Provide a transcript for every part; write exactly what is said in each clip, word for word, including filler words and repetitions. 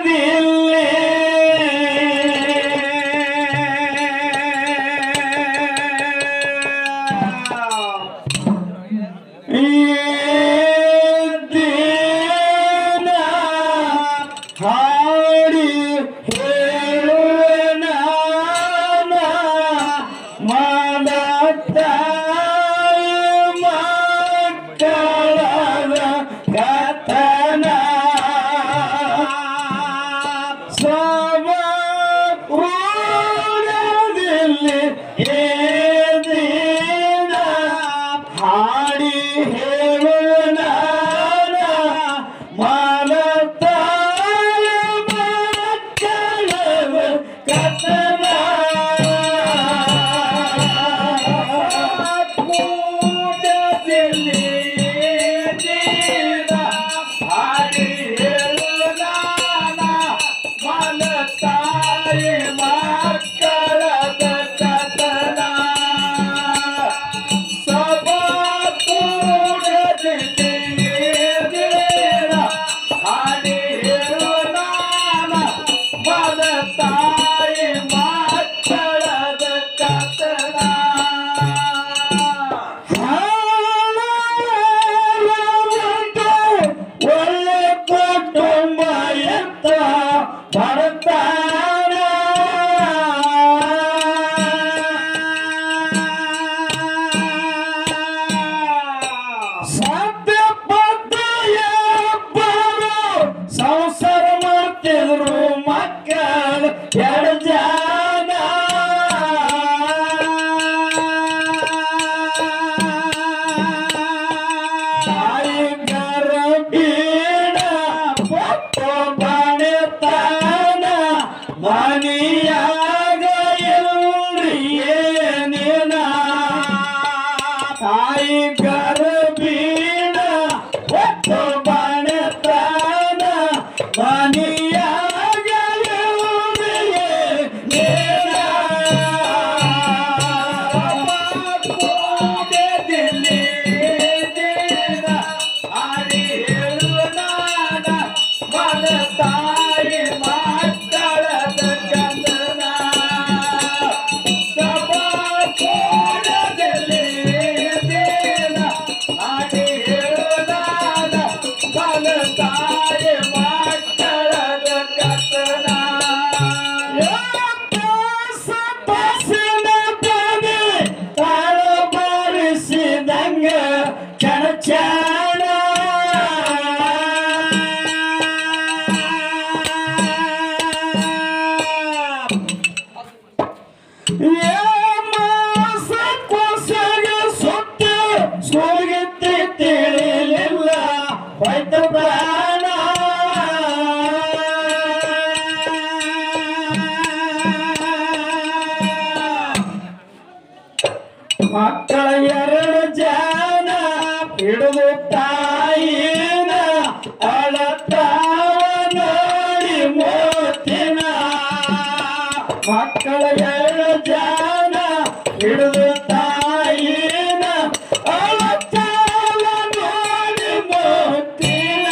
ಮಕ್ಕಳ ಎರಡು ಜನ ಹಿಡಿದು ತಾಯಿನ ಅಳತಾವ ನೋಡಿ ಮೋತಿನ ಮಕ್ಕಳ ಎರಡು ಜನ ಹಿಡಿದು ತಾಯಿನ ಅಳತಾವ ನೋಡಿ ಮೋತಿನ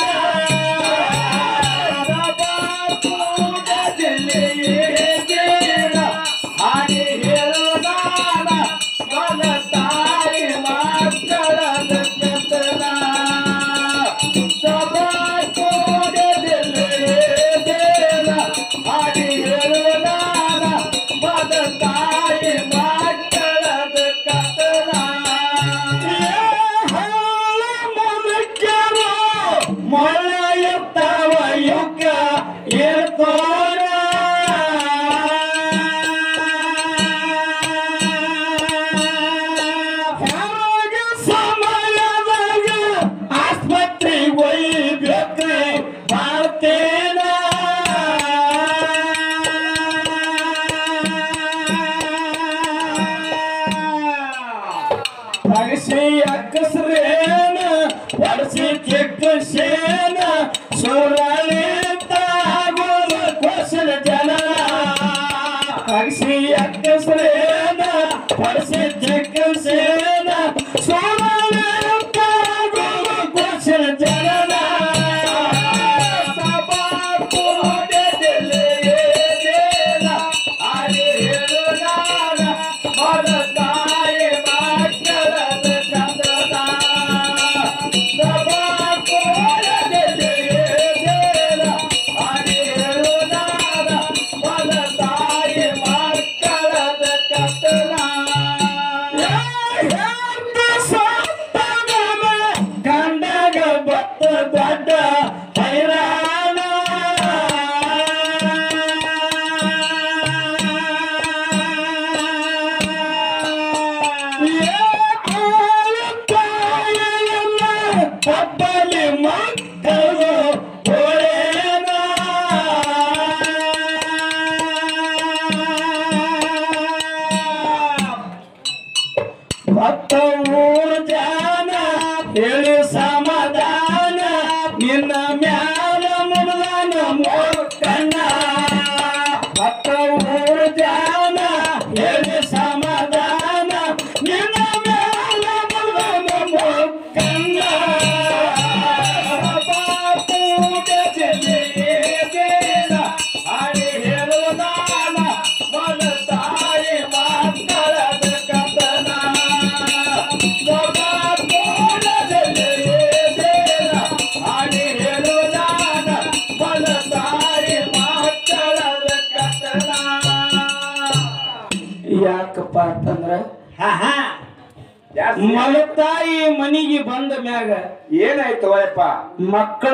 ಹಾಗೆ ಹೇಳುದಾನ ತಾಯಿ ಮಕ್ಕಳದ ಕೆತ್ತನ ಸಭಾ ಕೋಡದಲ್ಲಿ ಹಾಗೆ ಹೇಳುದಾನ ಮದ ತಾಯಿ ಮಕ್ಕಳದ ಕತ್ತನ ಮುದುಕರು ಮೊಳ ಎತ್ತವ ಯುಗ ಇರ್ಕೋರ Pagsi akasrena, pagsi kekasena, suralita guru kwasal jana. Pagsi akasrena, pagsi kekasena, suralita guru kwasal jana. Sabah pode ಯಾಕಪ್ಪ ಅಂತಂದ್ರ ಹಾ ಹಾ ಮಲತಾಯಿ ಮನಿಗೆ ಬಂದ ಮ್ಯಾಗ ಏನಾಯ್ತು ವಯಪ್ಪ ಮಕ್ಕಳ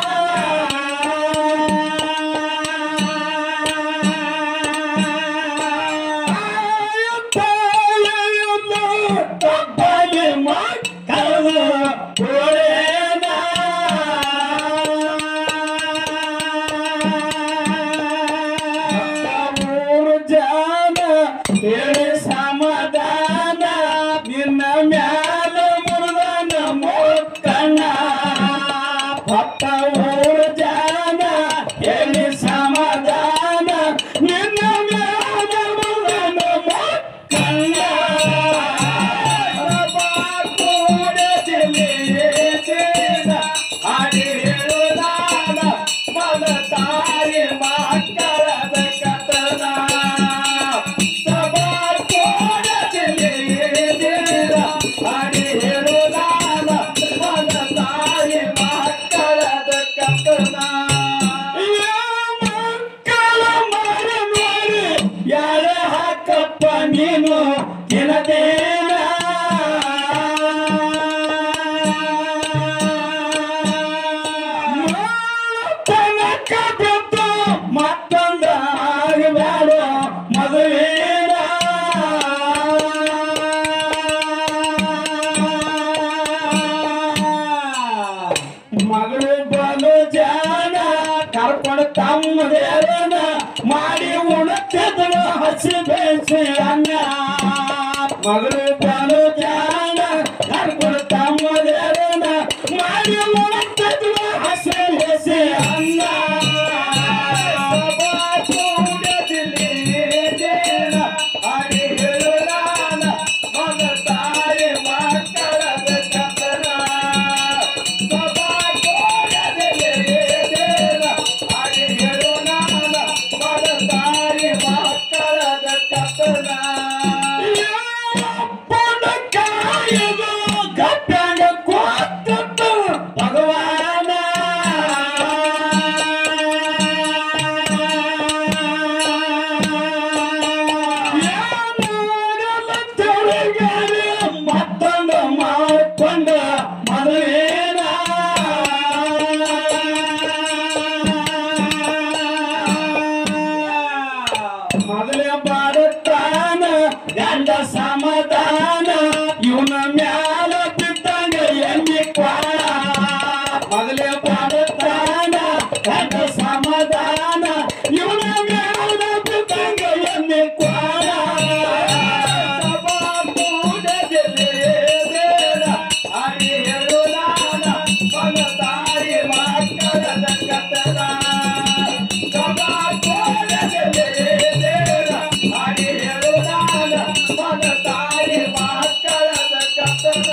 ಮೂರು ಜನ ಹೇಳಿ ಸಮಾಧಾನ ನಿನ್ನ ಮ್ಯಾಲ ಮುರುದನ ಮುಕ್ಕಣ್ಣ ಭಕ್ತ ಮೂರು ಜನ ಹೇಳಿ ಸಮಾಧಾನ ನಿನ್ನ ಮ್ಯಾಲ ಮುರುದನ ಮುಕ್ಕಣ್ಣ ಹಾಡಿ ಹೇಳುದಾನ ಮನ ತಾಯಿ ಮಕ್ಕಳದ ಕಥನ ಸಭಾ ಕೋಣದಲ್ಲಿ ಹಾಡಿ ಹೇಳುದಾನ ಮನ ತಾಯಿ ಮಕ್ಕಳದ ಕಥನ ಮಕ್ಕಳ ಮಾರಿ ಮಾರಿ ಯಾರ ಹಾಕಪ್ಪ ನೀನು ದಿನದೇನ ತನಕ ಬಿಟ್ಟು ಮತ್ತೊಂದ ಆಗಬೇಡ ಮದುವೇನ ಮಗಳು ಬಲು ಜಾನ ಕರ್ಕೊಂಡು ತಮ್ಮದೇನ ಮಾಡಿ ಉಣತಿದ್ದಳು ಹಸಿ ಬೇಯಿಸಿ ಅನ್ನ ಮಗಳು ಬಲು ಜಾನ ಕರ್ಕೊಂಡು ತಮ್ಮದೇನ ಮಾಡಿ ಉಣತಿದ್ದಳು ಹಸಿ ಬೇಯಿಸಿ ಅನ್ನ ಹಾಡಿ ಹೇಳುದಾನ ಮನ ತಾಯಿ ಮಕ್ಕಳದ ಕಥನ ಸಭಾ ಕೋಣದಲ್ಲಿ ಹಾಡಿ ಹೇಳುದಾನ ಮನ ತಾಯಿ ಮಕ್ಕಳದ ಕಥನ ಕಾಯದು ಗಪ್ಪಾಗ ಕೊಟ್ಟು ಭಗವಾನ ಮತ್ತೊಂದು ಮಾಡಿಕೊಂಡ ಮದುವೇನ ಮೊದಲೇ ಬಾಡುತ್ತಾನ ಗಂಡ ಸಮಾಧಾನ ಇವನ ಮ್ಯಾಲ ಬಿದ್ದಂಗ ಎಣ್ಣೆ ಕ್ವಾಣ ಮೊದಲೇ ಬಾಡುತ್ತಾನ ಗಂಡ ಸಮಾಧಾನ ಇವನ ಮ್ಯಾಲ ಬಿದ್ದಂಗ ಎಣ್ಣೆ ಕ್ವಾಣ ಸಭಾ ಕೋಣದಲ್ಲಿ ಹಾಡಿ ಹೇಳುದಾನ ಮನ ತಾಯಿ ಮಕ್ಕಳದ ಕಥನ ಸಭಾ ಕೋಣದಲ್ಲಿ ಹಾಡಿ ಹೇಳುದಾನ ಮನ ತಾಯಿ ಮಕ್ಕಳದ ಕಥನ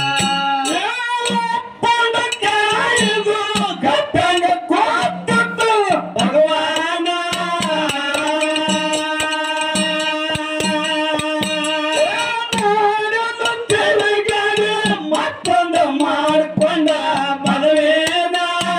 ಕಾಯದು ಗಪ್ಪಾಗ ಕೊಟ್ಟು ಭಗವಾನ ಮತ್ತೊಂದು ಮಾಡಿಕೊಂಡ ಮದುವೇನ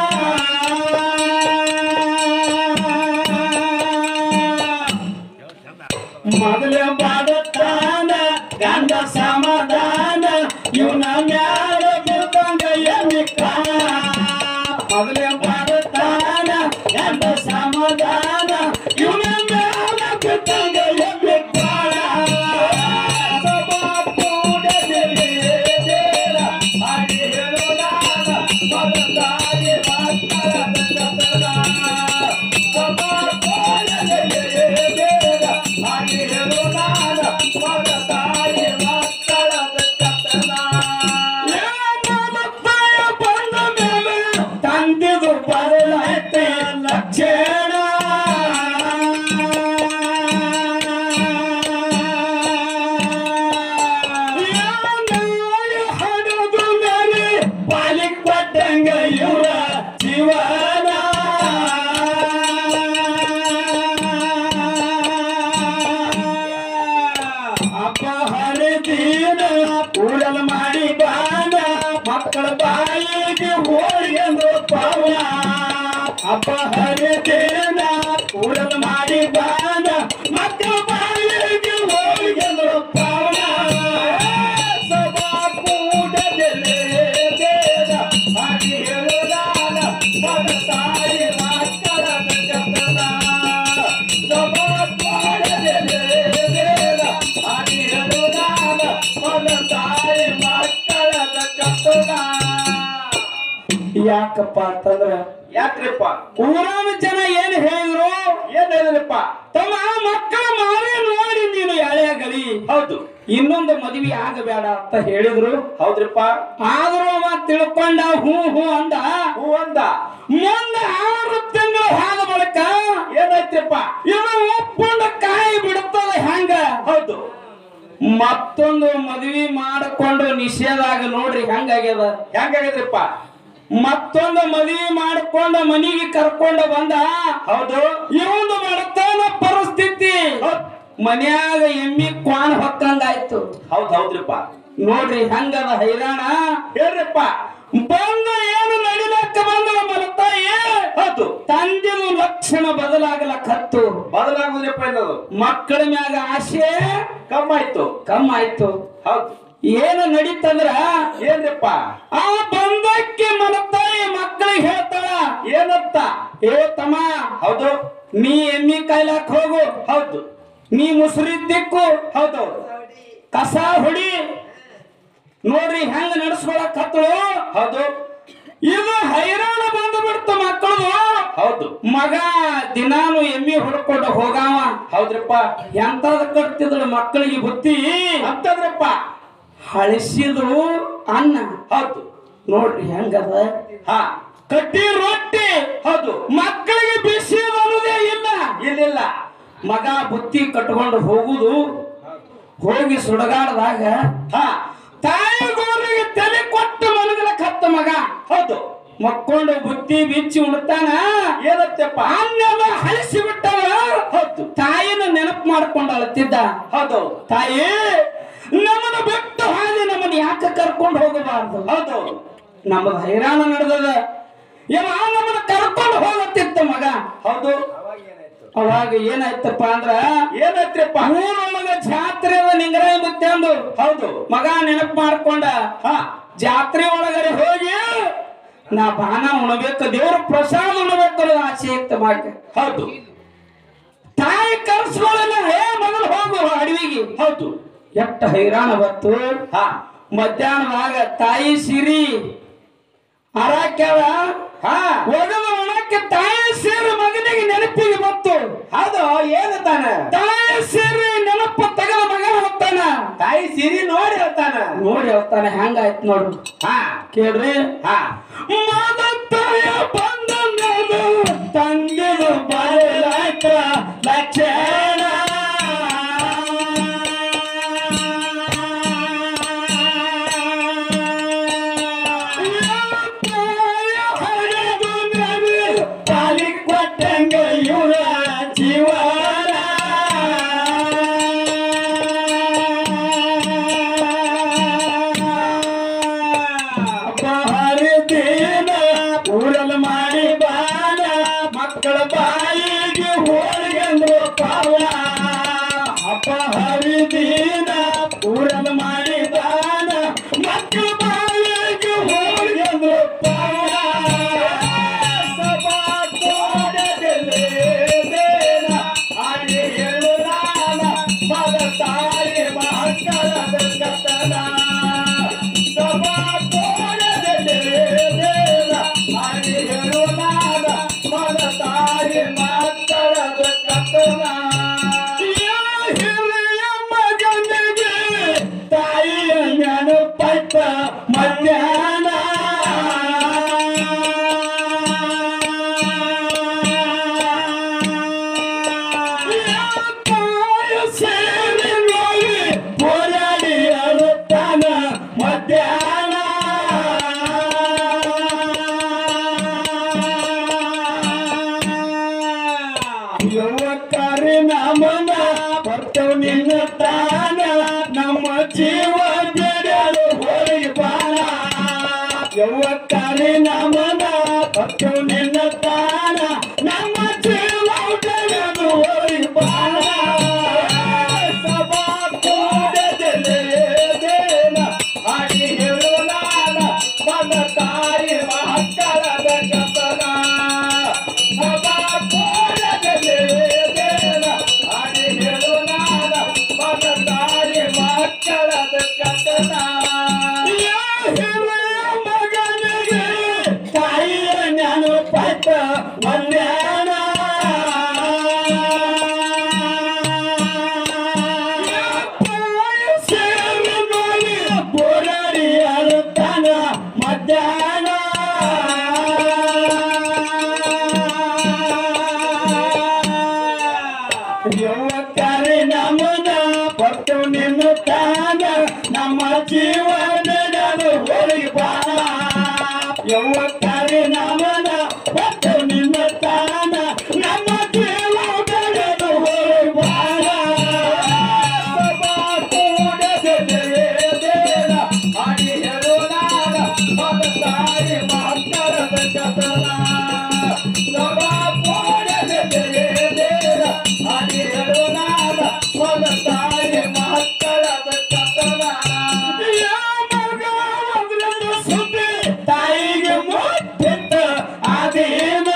ಮೊದಲೇ ಬಾಡುತ್ತಾನ ಗಂಡ ಸಮಾಧಾನ ಇವನ ಮ್ಯಾಲ ಬಿದ್ದಂಗ ಎಣ್ಣೆ ಕಾಣ ಮೊದಲೇ ಬಾಡುತ್ತಾನ ಗಂಡ ಸಮಾಧಾನ ಇವನ ಮ್ಯಾಲ ಬಿದ್ದಂಗ ಎಣ್ಣೆ ಕಾಣ ಸಭಾ ಕೋಣದಲ್ಲಿ ಹಾಡಿ ಹೇಳುದಾನ ಮನ ತಾಯಿ ಮಕ್ಕಳದ ಕಥನ ಸಭಾ ಕೋಣದಲ್ಲಿ ಹಾಡಿ ಹೇಳುದಾನ ಮನ ತಾಯಿ ಮಕ್ಕಳದ ಕಥನ ಬಂದ ಮೇಲೆ ತಂದಿದು ಬರಲೈತೆ ಲಕ್ಷಣ ಯಾಕಪ್ಪ ಅಂತಂದ್ರ ಯಾಕ್ರಿಪ್ಪ ಊರಾನ ಜನ ಏನ್ ಹೇಳಿದ್ರು ಏನ್ ಹೇಳಿದ್ರಪ್ಪ ತಮ್ಮ ಮಕ್ಕಳ ಮಾರಿ ನೋಡಿ ನೀನು ಎಳೆಯ ಗಳಿ ಹೌದು ಇನ್ನೊಂದು ಮದುವೆ ಆಗಬೇಡ ಅಂತ ಹೇಳಿದ್ರು ಹೌದ್ರಿಪ್ಪ ಆದ್ರೂ ಅವ ತಿಳ್ಕೊಂಡ ಹೂ ಹೂ ಅಂದ ಹೂ ಅಂದ ಮುಂದೆ ಆರು ತಿಂಗಳು ಆದ ಬಳಿಕ ಏನಾಯ್ತ್ರಪ್ಪ ಇದು ಒಪ್ಪಂಡ ಕಾಯಿ ಬಿಡುತ್ತದ ಹೆಂಗ ಹೌದು ಮತ್ತೊಂದು ಮದುವೆ ಮಾಡಿಕೊಂಡು ನಿಷೇಧ ಆಗ ನೋಡ್ರಿ ಹೆಂಗಾಗ್ಯದ ಹೆಂಗಾಗಿದ್ರಪ್ಪ ಮತ್ತೊಂದು ಮದುವೆ ಮಾಡಿಕೊಂಡ ಮನಿಗೆ ಕರ್ಕೊಂಡ ಬಂದ ಹೌದು ಇವಂದು ಮಾಡ್ತಾನ ಪರಿಸ್ಥಿತಿ ಮನ್ಯಾಗ ಎಮ್ಮಿ ಕ್ವಾನ್ ಹೊಕ್ಕಂಗಾಯ್ತು ಹೌದ್ ಹೌದ್ರಿಪ್ಪ ನೋಡ್ರಿ ಹೆಂಗದ ಹೈರಾಣ ಹೇಳ್ರಿಪ್ಪ ಬಂದ ಏನು ನಡಿಲಕ್ಕ ಬಂದ ಮಲತಾಯಿ ಹೌದು ತಂದಿನ ಲಕ್ಷಣ ಬದಲಾಗಲಕ್ಕತ್ತು ಬದಲಾಗುದ್ರಪ್ಪ ಏನದು ಮಕ್ಕಳ ಮ್ಯಾಗ ಆಸೆ ಕಮ್ಮಾಯ್ತು ಕಮ್ಮಾಯ್ತು ಹೌದು ಏನು ನಡೀತಂದ್ರ ಏನ್ರಿಪ್ಪ ಆ ಬಂದಕ್ಕೆ ಮಲತಾಯಿ ಮಕ್ಕಳಿಗೆ ಹೇಳ್ತಾಳ ಏನಂತ ಏ ತಮ್ಮ ಹೌದು ನೀ ಎಮ್ಮಿ ಕಾಯ್ಲಾಕ್ ಹೋಗು ಹೌದು ನೀ ಮುಸುರಿ ದಿಕ್ಕು ಹೌದೌದು ಕಸ ಹೊಡಿ ನೋಡ್ರಿ ಹೆಂಗ ನಡ್ಸ್ಕೊಳಕ್ ಹತ್ತಳು ಹೌದು ಇದು ಹೈರಾಣ ಬಂದು ಬಿಡ್ತು ಮಕ್ಕಳು ಹೌದು ಮಗ ದಿನಾನು ಎಮ್ಮಿ ಹೊಡ್ಕೊಂಡು ಹೋಗಾವ ಹೌದ್ರಪ್ಪ ಎಂತದ ಕಟ್ತಿದ್ರು ಮಕ್ಕಳಿಗೆ ಬುತ್ತಿ ಅಂತಂದ್ರಪ್ಪ ಹಳಿಸಿದ್ರು ಅನ್ನ ಹೌದು ನೋಡ್ರಿ ಹೆಂಗದ ಹಾ ಕಟ್ಟಿ ರೊಟ್ಟಿ ಹೌದು ಮಕ್ಕಳಿಗೆ ಬಿಸಿ ಅನ್ನೋದೇ ಇಲ್ಲ ಇಲ್ಲಿಲ್ಲ ಮಗ ಬುತ್ತಿ ಕಟ್ಕೊಂಡು ಹೋಗುದು ಹೋಗಿ ಸುಡಗಾಡದಾಗ ಹಾ ತಾಯಿ ಗೋರಿಗೆ ತಲೆ ಕೊಟ್ಟು ಮಲಗಲಕ್ ಹತ್ತ ಮಗ ಹೌದು ಮಕ್ಕೊಂಡು ಬುತ್ತಿ ಬಿಚ್ಚಿ ಉಣ್ತಾನ ಏನತ್ತಪ್ಪ ಅನ್ನೆಲ್ಲ ಹಳಿಸಿ ಬಿಟ್ಟವ ಹೌದು ತಾಯಿನ ನೆನಪು ಮಾಡ್ಕೊಂಡು ಅಳ್ತಿದ್ದ ಹೌದು ತಾಯಿ ನಮ್ಮನ್ನ ಬಿಟ್ಟು ಹಾಗೆ ನಮ್ಮನ್ನ ಯಾಕೆ ಕರ್ಕೊಂಡು ಹೋಗಬಾರ್ದು ಹೌದು ನಮ್ಮದು ಹೈರಾಣ ನಡೆದದ ಯಾವ ನಮ್ಮನ್ನ ಕರ್ಕೊಂಡು ಹೋಗತ್ತಿತ್ತ ಮಗ ಹೌದು ಅವಾಗ ಏನಾಯ್ತಪ್ಪ ಅಂದ್ರ ಏನಾಯ್ತ್ರಪ್ಪ ಊರೊಳಗ ಜಾತ್ರೆ ಅದ ನಿಂಗರಾಯ ಮುತ್ತೆ ಅಂದು ಹೌದು ಮಗ ನೆನಪು ಮಾಡ್ಕೊಂಡ ಹಾ ಜಾತ್ರೆ ಒಳಗಡೆ ಹೋಗಿ ನಾ ಬಾನ ಉಣಬೇಕು ದೇವ್ರ ಪ್ರಸಾದ ಉಣಬೇಕು ಆಸೆ ಇತ್ತು ಮಗ ಹೌದು ತಾಯಿ ಕರ್ಸ್ಕೊಳ್ಳಲ್ಲ ಹೇ ಮೊದಲು ಹೋಗು ಅಡವಿಗೆ ಹೌದು ಎಷ್ಟ ಹೈರಾಣ ಬತ್ತು ಹಾ ಮಧ್ಯಾಹ್ನದಾಗ ತಾಯಿ ಸಿರಿ ಅರಾಕ್ಯಾವ ಹಾ ಒಗದ ಒಣಕ್ಕೆ ತಾಯಿ ಸೇರಿ ಮಗನಿಗೆ ನೆನಪಿಗೆ ಬತ್ತು ಹೌದು ಏನಂತಾನ ತಾಯಿ ಸೇರಿ ನೆನಪು ತಗದ ಮಗ ಹೇಳ್ತಾನ ತಾಯಿ ಸಿರಿ ನೋಡಿ ಹೇಳ್ತಾನ ನೋಡಿ ಹೇಳ್ತಾನೆ ಹೆಂಗಾಯ್ತು ನೋಡು ಹಾ ಕೇಳ್ರಿ ಹಾ ಮಾದ ತಾಯ ಬಂದ ಮೇಲೆ ತಂಗಿದು ಬರಲಾಯ್ತ ಲಕ್ಷಣ ಮಕ್ಕಳ ಬಾಯಿಗೆ ಹೋಳಿಗೆಂದ್ರು ಪಾವ ಅಪ್ಪ ಹರಿದೀನ ಊರನ್ನು ಮಾಡಿ ಬಾನ ಮಕ್ಕಳ ಬಾಯಿಗೆ ಹೋಳಿಗೆಂದ್ರು ಪಾವ ಸಭಾ ಕೋಣದಲ್ಲಿ ದೇನ ಹಾಗೆ ಹೇಳು ನಾನ ಮಗ ತಾಯಿ ಮಕ್ಕಳದ ಕಥನ ಸಭಾ ಕೋಣದಲ್ಲಿ ದೇನ ಹಾಗೆ ಹೇಳು ನಾನ ಮಗ ತಾಯಿ ಮಕ್ಕಳದ ಕಥನ ಹಿರಿಯ ಮಗನಿಗೆ ತಾಯಿಯ ನೆನಪಾಯ್ತ ಮಧ್ಯಾಹ್ನ ತಾಯ ಸೇರಿ ನೋಡಿ ಹೋರಾಡಿ ಅಳುತ್ತಾನ ಮಧ್ಯಾಹ್ನ ಯುವಕರಿ ನಮನ ಬರ್ತವ ನಿನ್ನ ತಾನ ನಮ್ಮ ಜೀವ ಬೆಳೆಯಲು ಹೋಗಿ ಬಾಳ ಯುವಕರಿ ನಮನ ಬರ್ತವ ನಿನ್ನ ತಾನ ನಮ್ಮ ಜೀವ ಬೆಳೆಯಲು ಹೋಗಿ ಬಾಳ ಸಭಾ ಕೋಣದಲ್ಲಿ ದೇನ ಹಾಗೆ ಹೇಳು ನಾನ ಮಗ ತಾಯಿ ಮಕ್ಕಳದ ಕಥನ ಸಭಾ ಕೋಣದಲ್ಲಿ ದೇನ ಹಾಗೆ ಹೇಳು ನಾನ ಮಗ ತಾಯಿ ಮಕ್ಕಳದ ಕಥನ ಹಿರಿಯ ಮಗನಿಗೆ ತಾಯಿ ಬೋರಾಡಿ ಅಳುತ್ತಾನ ಮಧ್ಯಾಹ್ನ ಯುವಕರಿ ನಮನ ಪಟ್ಟು ನಿನ್ನುತ್ತಾನ ನಮ್ಮ ಜೀವನ ಹೋಳಿಗೆ ಬಾಣ ಯುವಕರಿ ನಮನ ಪಟ್ಟು ನಿನ್ನುತ್ತಾನ ನಮ್ಮ ಜೀವನ ಹೋಳಿಗೆ ಬಾಣ ಹಾಡಿ ಹೇಳೋಣ ತಾಯಿ ಮಕ್ಕಳದ ಕಥನ ಸಭಾ ಹಾಡಿ ಹೇಳೋಣ ತಾಯಿ ಮಕ್ಕಳದ ಕಥನ ಸುದ್ದಿ ತಾಯಿಗೆ ಮುಟ್ಟಿದ್ದ ಅದೇನ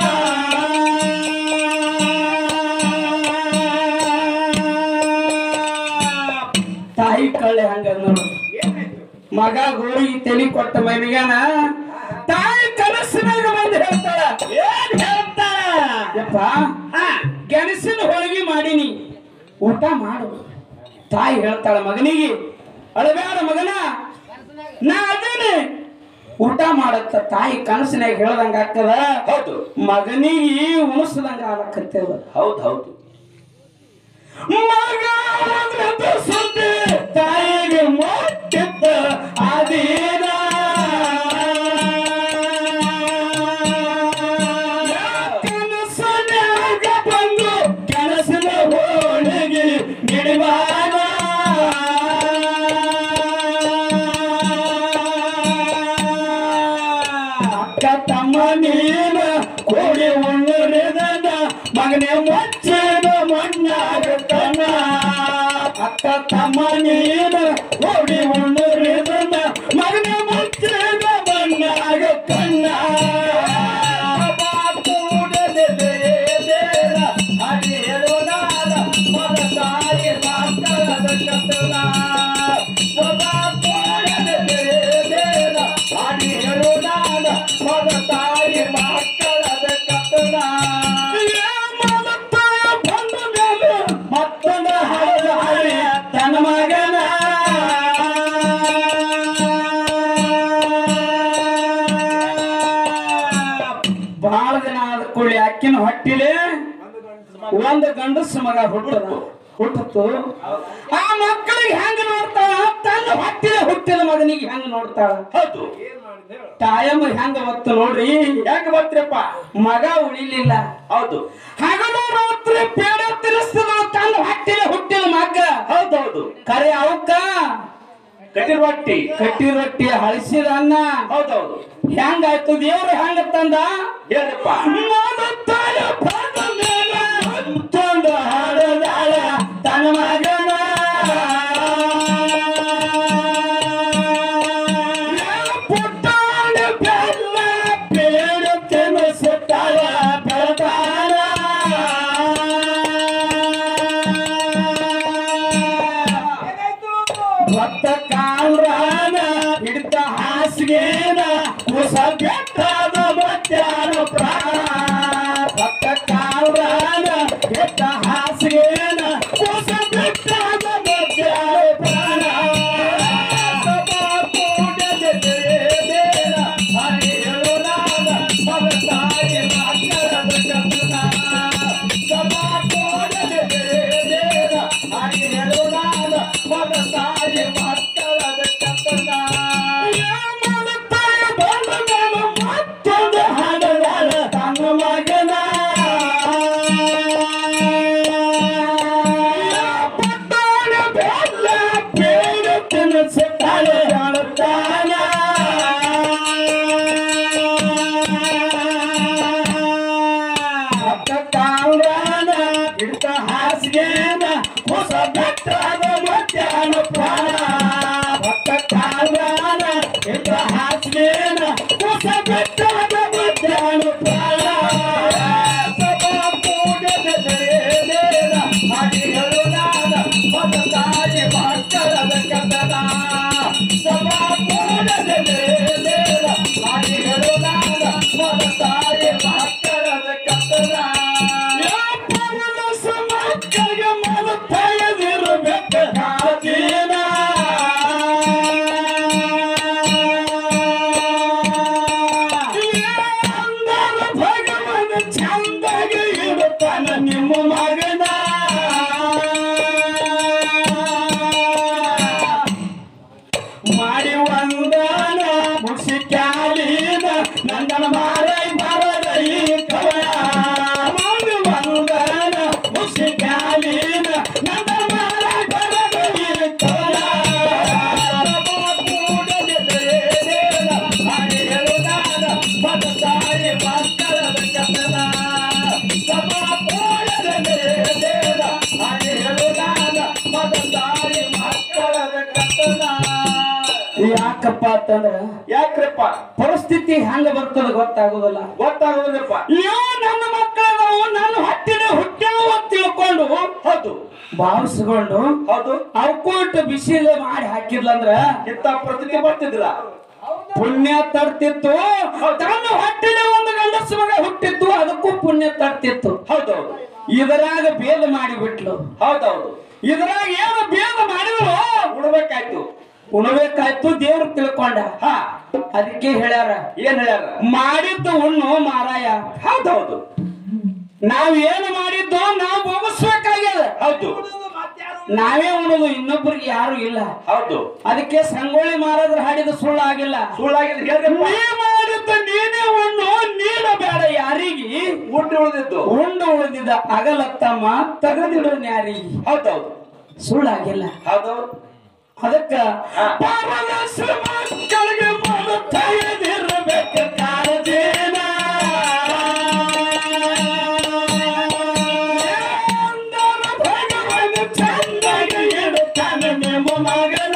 ತಾಯಿ ಕಳ್ಳೆ ಹಂಗ ನೋಡು ಮಗ ಗೋಳಿಗೆ ತಲೆ ಕೊಟ್ಟ ಮನೆಗನ ತಾಯಿ ಕನಸಿನಾಗ ಬಂದು ಹೇಳ್ತಾಳ ಏನ್ ಹೇಳ್ತಾಳ ಯಪ್ಪ ಗೆಣಸಿನ ಹೋಳಿಗೆ ಮಾಡೀನಿ ಊಟ ಮಾಡು ತಾಯಿ ಹೇಳ್ತಾಳ ಮಗನಿಗೆ ಅಳಬೇಡ ಮಗನ ನಾ ಅದೇನೆ ಊಟ ಮಾಡತ್ತ ತಾಯಿ ಕನಸಿನಾಗ ಹೇಳ್ದಂಗ ಆಗ್ತದ ಹೌದು ಮಗನಿಗೆ ಉಣಸದಂಗ ಆಗಕತ್ತೇವ ಹೌದು ಹೌದು ಮಗ ಸುದ್ದಿ ತಾಯಿಗೆ ಮುಟ್ಟಿದ್ದ ಅದೇನ ಕನಸನ್ಯಾಗ ಬಂದು ಕನಸಿನ ಹೋಳಿಗೆ ಗಿಡವಾದ ಅಕ್ಕ ತಮ್ಮ ನೀನ ಕೋಡಿ ಉಣ್ಣರಿದನ ಮಗನೇ ಮಚ್ಚಿನ ಮಣ್ಣಾಗುತ್ತಾನ ಅಕ್ಕ ತಮ್ಮ ನೀನ ಕೋಡಿ ಉಣ್ಣರಿದನ ಮಗನೇ ಮಚ್ಚಿನ ಮಣ್ಣಾಗುತ್ತಾನ ಹಾಡಿ ಹೇಳೋಣ ತಾಯಿ ಮಕ್ಕಳದ ಕಥನ ಸದಾ ಹಾಡಿ ಹೇಳೋಣ ತಾಯಿ ಮಕ್ಕಳದ ಕಥನ ಬಂದ ಮೇಲೆ ಮತ್ತೊಂದು ಹಾಡು ಹಾಡಿ ತನ್ನ ಮಗನ ಬಹಳ ದಿನ ಆದ ಕೂಡಲಿ ಅಕ್ಕಿನ ಹೊಟ್ಟಿಲೆ ಒಂದು ಗಂಡಸ ಮಗ ಹುಟ್ಟದ ಹುಟ್ಟಿತು ಆ ಮಕ್ಕಳಿಗೆ ಹೆಂಗ ನೋಡ್ತಾಳ ತನ್ನ ಹೊಟ್ಟಿಲೆ ಹುಟ್ಟಿದ ಮಗನಿಗೆ ಹೆಂಗ ನೋಡ್ತಾಳ ಹೌದು ತಾಯಮ್ಮ ಹೆಂಗ ಹೊತ್ತು ನೋಡ್ರಿ ಹೆಂಗ ಬರ್ತೀರಪ್ಪ ಮಗ ಉಳಿಲಿಲ್ಲ ಹೌದು ಹಗಲು ರಾತ್ರಿ ಪೇಡ ತಿನ್ನಿಸ್ತದ ತನ್ನ ಹೊಟ್ಟಿಲೆ ಹುಟ್ಟಿದ ಮಗ ಹೌದೌದು ಕರೆ ಅವಕ್ಕ ಕಟ್ಟಿ ರೊಟ್ಟಿ ಕಟ್ಟಿ ರೊಟ್ಟಿ ಹಳಸಿದ ಅನ್ನ ಹೌದೌದು ಹೆಂಗಾಯ್ತು ದೇವ್ರು ಹೆಂಗ ತಂದ ಹೇಳಪ್ಪ ತಂದು ಹಾಡದಾಳ ತನ್ನ ಮಗನ ಪುಟ್ಟಾಣ ಬೆಲ್ಲ ಪೇಡ ತಿನ್ನಿಸುತ್ತಾಳ ಬೆಳತಾಳ ಭಕ್ತ ಕಾಲ್ರಾನ ಹಿಡಿತ ಹಾಸಿಗೆನ ಕುಸ ಬೆಟ್ಟದ ಮಧ್ಯಾಹ್ನ ಪ್ರಾಣ ಭಕ್ತ ಕಾಲ್ರಾನ ಹಿಡಿತ ಹಾಸಿಗೆನ ಕುಸ ಬೆಟ್ಟದ ಮಧ್ಯಾಹ್ನ ಪ್ರಾಣ ಸಭಾ ಕೂಡದೇನ ಹರಿ ಹೇಳೋಣ ಮಗ ತಾಯಿ ಮಕ್ಕಳದ ಕಥನ ಸಭಾ ಕೂಡದೇನ ಹರಿ ಹೇಳೋಣ ಮಗ ತಾಯಿ ಮಕ್ಕಳದ ಕಥನ ಹೇಳುತ್ತಾನ ನಿಮ್ಮ ಮಗನ ಮಾಡಿ ಒಂದನ ಮುಗಿಸಿ ಕ್ಯಾಲಿನ ನಂದನ ಮಾರೈ ಬರದ ಈ ಕವನ ಮಾಡಿ ಒಂದನ ಮುಗಿಸಿ ಕ್ಯಾಲಿನ ನಂದನ ಮಾರೈ ಬರದ ಈ ಕವನ ಮಾಡಿ ಹೇಳುತ್ತಾನ ಮನಸಾರಿ ಮಕ್ಕಳದ ಕಥನ ಸಭಾ ಪೋಳದಲ್ಲಿ ಮಾಡಿ ಹೇಳುತ್ತಾನ ಮನಸಾರಿ ಮಕ್ಕಳದ ಕಥನ. ಯಾಕಪ್ಪ ಅಂತಂದ್ರ ಯಾಕ್ರಪ್ಪ ಪರಿಸ್ಥಿತಿ ಹೆಂಗ ಬರ್ತದ ಗೊತ್ತಾಗುದಿಲ್ಲ ಗೊತ್ತಾಗೋದಪ್ಪ. ಅಯ್ಯೋ ನನ್ನ ಮಕ್ಕಳದವು ನನ್ನ ಹೊಟ್ಟಿನ ಹುಟ್ಟ್ಯಾವ ಅಂತ ತಿಳ್ಕೊಂಡು ಹೌದು ಭಾವಿಸ್ಕೊಂಡು ಹೌದು ಅವಕೋಟ್ ಬಿಸಿಲು ಮಾಡಿ ಹಾಕಿದ್ಲಂದ್ರ ಇಂತ ಪ್ರತಿಜ್ಞೆ ಬರ್ತಿದ್ರ ಪುಣ್ಯ ತಡ್ತಿತ್ತು. ತನ್ನ ಹೊಟ್ಟಿನ ಒಂದು ಗಂಡಸ ಮಗ ಹುಟ್ಟಿತ್ತು ಅದಕ್ಕೂ ಪುಣ್ಯ ತಡ್ತಿತ್ತು. ಹೌದೌದು ಇದರಾಗ ಭೇದ ಮಾಡಿ ಬಿಟ್ಲು. ಹೌದೌದು ಇದರಾಗ ಏನು ಭೇದ ಮಾಡಿದ್ರು ಉಣ್ಬೇಕಾಯ್ತು ಉಣಬೇಕಾಯ್ತು ದೇವ್ರು ತಿಳ್ಕೊಂಡ. ಹಾ ಅದಕ್ಕೆ ಹೇಳ್ಯಾರ ಏನ್ ಹೇಳ್ಯಾರ ಮಾಡಿದ್ದು ಉಣ್ಣು ಮಾರಾಯ. ಹೌದೌದು ನಾವ್ ಏನು ಮಾಡಿದ್ದು ನಾವು ಭೋಗಿಸ್ಬೇಕಾಗ್ಯದ. ಹೌದು ನಾವೇ ಉಣೋದು ಇನ್ನೊಬ್ಬರಿಗೆ ಯಾರು ಇಲ್ಲ. ಹೌದು ಅದಕ್ಕೆ ಸಂಗೊಳ್ಳಿ ಮಹಾರಾಜರು ಹಾಡಿದ ಸುಳ್ಳಾಗಿಲ್ಲ. ಸುಳ್ಳಾಗಿದ್ದು ಹೇಳ್ರಪ್ಪ. ನೀ ಮಾಡಿದ್ದು ನೀನೇ ಉಣ್ಣು ನೀಡ ಬೇಡ ಯಾರಿಗೆ ಉಂಡು ಉಳಿದಿದ್ದು ಉಂಡು ಉಳಿದಿದ್ದ ಅಗಲತ್ತಮ್ಮ ತಗದಿಡು ನ್ಯಾರಿಗೆ. ಹೌದೌದು ಸುಳ್ಳಾಗಿಲ್ಲ. ಹೌದೌದು ಅದಕ್ಕ ಪರದೇಶದ ಮಕ್ಕಳಿಗೆ ಮೊದಲು ತೆಗೆದಿರಬೇಕು ಕಾಳಜಿನ. ಭಗವಾನ ಚಂದಾಗಿ ಇಡುತ್ತಾನೆ ನಿಮ್ಮ ಮಗನ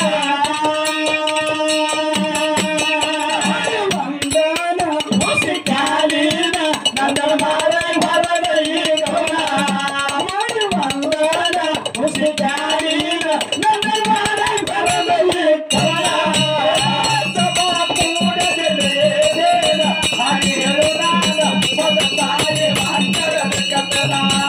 ವಂದನ ಮುಸಿ ಕಾಲಿನ ನನ್ನ ಮಾರೈ ಬರದ ಈ ಕವನ ಮಾಡಿ ವಂದನ ಮುಸಿ ಕಾಲಿನ ನನ್ನ ಮಾರೈ ಬರದ ಈ ಕವನ ಸಭಾ ಕೂಡದಲ್ಲಿ ಹಾಗೆ ಹೇಳುತ್ತಾನ ಮದ ತಾಯಿ ಮಕ್ಕಳ ಕಥನ